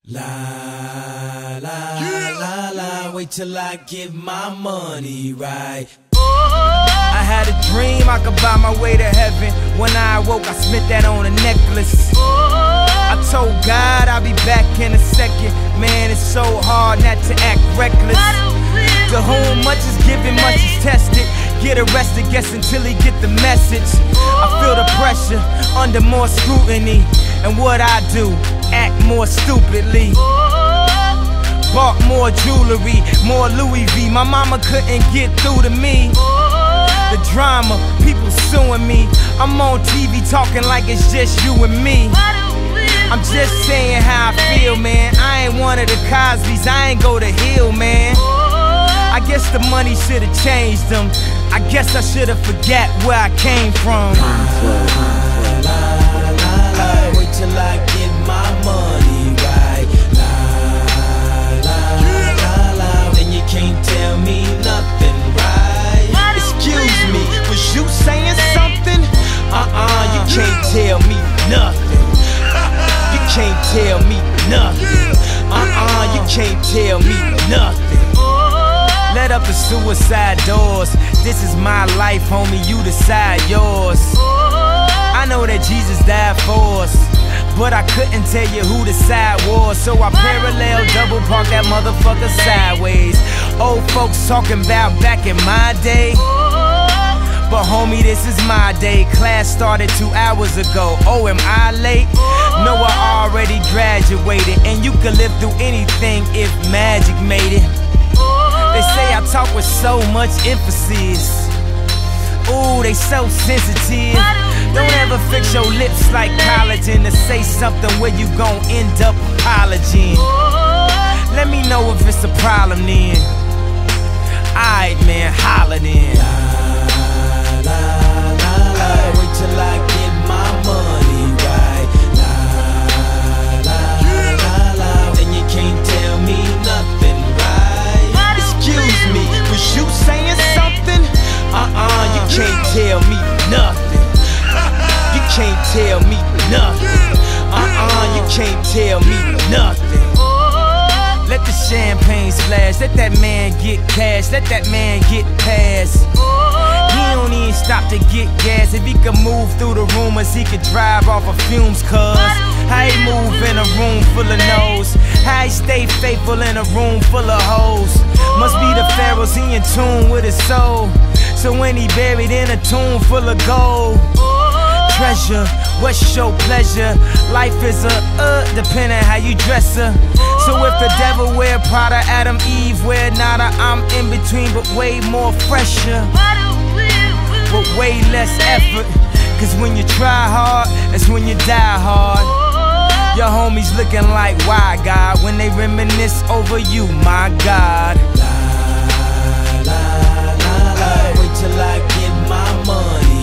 La la la la, wait till I get my money right. I had a dream I could buy my way to heaven. When I awoke, I spent that on a necklace. I told God I'll be back in a second. Man, it's so hard not to act reckless. To whom much is given, much is tested. Get arrested, guess until he get the message. I feel the pressure, under more scrutiny. And what I do, act more stupidly. Bought more jewelry, more Louis V. My mama couldn't get through to me. The drama, people suing me. I'm on TV talking like it's just you and me. I'm just saying how I feel, man. I ain't one of the Cosbys, I ain't go to Hill, man. I guess the money should've changed them. I guess I should've forgot where I came from. Wait till I get my money right. Then you can't tell me nothing, right? Excuse me, was you saying something? You can't tell me nothing. You can't tell me nothing. You can't tell me nothing. Let up the suicide doors. This is my life, homie, you decide yours. I know that Jesus died for us, but I couldn't tell you who the side was. So I parallel double park that motherfucker sideways. Old folks talking about back in my day, but homie, this is my day. Class started 2 hours ago. Oh, am I late? No, I already graduated. And you could live through anything if magic made it. They say I talk with so much emphasis. Ooh, they so sensitive. Don't ever fix your lips like collagen to say something where you gon' end up apologizing. Let me know if it's a problem then. Alright, man, holla then. Wait till I get my money right. Then you can't tell me nothing, right? Excuse me, was you saying something? You can't tell me nothing. You can't tell me nothing. You can't tell me nothing. Let the champagne splash, let that man get cash, let that man get past. He don't even stop to get gas. If he could move through the rumors, he could drive off of fumes, cuz how he move in a room full of no's, how he stay faithful in a room full of hoes. Must be the Pharaohs, he in tune with his soul. So when he buried in a tomb full of gold, treasure, what's your pleasure? Life is depending how you dress her. So if the devil wear Prada, Adam, Eve wear nada, I'm in between but way more fresher, but way less effort. Cause when you try hard, that's when you die hard. Your homies looking like, why God? When they reminisce over you, my God. Wait till I get my money